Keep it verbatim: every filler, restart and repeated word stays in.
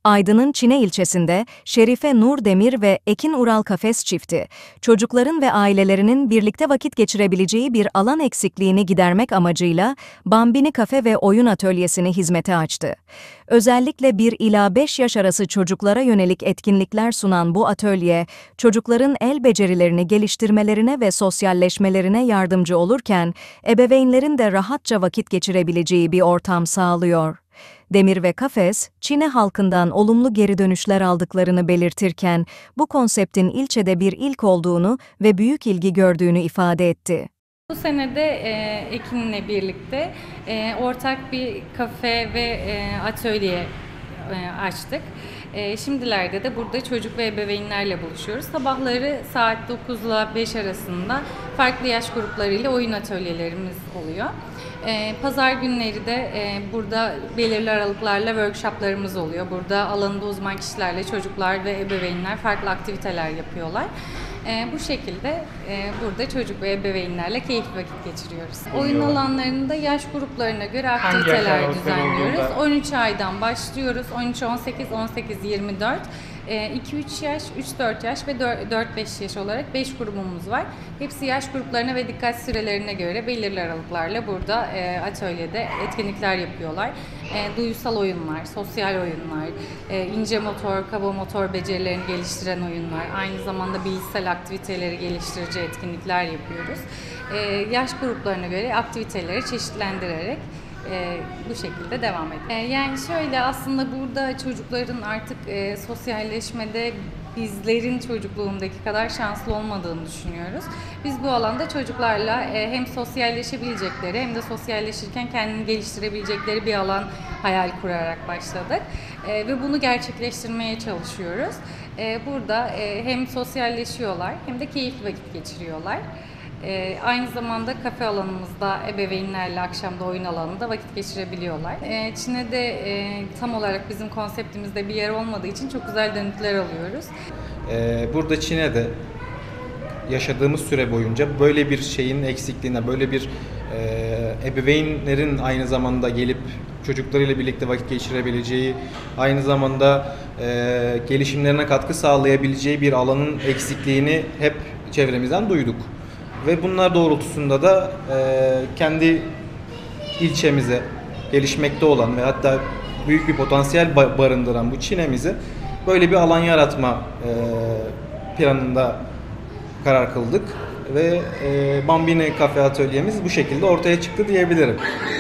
Aydın'ın Çine ilçesinde Şerife Nur Demir ve Ekin Ural Kafes çifti, çocukların ve ailelerinin birlikte vakit geçirebileceği bir alan eksikliğini gidermek amacıyla Bambini Kafe ve Oyun Atölyesi'ni hizmete açtı. Özellikle bir ila beş yaş arası çocuklara yönelik etkinlikler sunan bu atölye, çocukların el becerilerini geliştirmelerine ve sosyalleşmelerine yardımcı olurken, ebeveynlerin de rahatça vakit geçirebileceği bir ortam sağlıyor. Demir ve Kafes, Çine halkından olumlu geri dönüşler aldıklarını belirtirken, bu konseptin ilçede bir ilk olduğunu ve büyük ilgi gördüğünü ifade etti. Bu sene de e, Ekin'le birlikte e, ortak bir kafe ve e, atölye e, açtık. E, şimdilerde de burada çocuk ve ebeveynlerle buluşuyoruz. Sabahları saat dokuz ile beş arasında farklı yaş gruplarıyla oyun atölyelerimiz oluyor. E, Pazar günleri de e, burada belirli aralıklarla workshoplarımız oluyor. Burada alanında uzman kişilerle çocuklar ve ebeveynler farklı aktiviteler yapıyorlar. E, bu şekilde e, burada çocuk ve ebeveynlerle keyifli vakit geçiriyoruz. Oyun alanlarında yaş gruplarına göre aktiviteler düzenliyoruz. on üç aydan başlıyoruz. on üç on sekiz, on sekiz yirmi dört. iki üç yaş, üç dört yaş ve dört beş yaş olarak beş grubumuz var. Hepsi yaş gruplarına ve dikkat sürelerine göre belirli aralıklarla burada e, atölyede etkinlikler yapıyorlar. E, duygusal oyunlar, sosyal oyunlar, e, ince motor, kaba motor becerilerini geliştiren oyunlar, aynı zamanda bilişsel aktiviteleri geliştirici etkinlikler yapıyoruz. E, yaş gruplarına göre aktiviteleri çeşitlendirerek Ee, bu şekilde devam ediyor. Ee, yani şöyle, aslında burada çocukların artık e, sosyalleşmede bizlerin çocukluğundaki kadar şanslı olmadığını düşünüyoruz. Biz bu alanda çocuklarla e, hem sosyalleşebilecekleri hem de sosyalleşirken kendini geliştirebilecekleri bir alan hayal kurarak başladık. E, ve bunu gerçekleştirmeye çalışıyoruz. E, burada e, hem sosyalleşiyorlar hem de keyifli vakit geçiriyorlar. Ee, aynı zamanda kafe alanımızda ebeveynlerle akşamda oyun alanında vakit geçirebiliyorlar. Ee, Çin'de e, tam olarak bizim konseptimizde bir yer olmadığı için çok güzel dönütler alıyoruz. Ee, burada Çin'de yaşadığımız süre boyunca böyle bir şeyin eksikliğine, böyle bir e, ebeveynlerin aynı zamanda gelip çocuklarıyla birlikte vakit geçirebileceği, aynı zamanda e, gelişimlerine katkı sağlayabileceği bir alanın eksikliğini hep çevremizden duyduk. Ve bunlar doğrultusunda da e, kendi ilçemize gelişmekte olan ve hatta büyük bir potansiyel barındıran bu Çine'mize böyle bir alan yaratma e, planında karar kıldık ve e, Bambini Kafe Atölyemiz bu şekilde ortaya çıktı diyebilirim.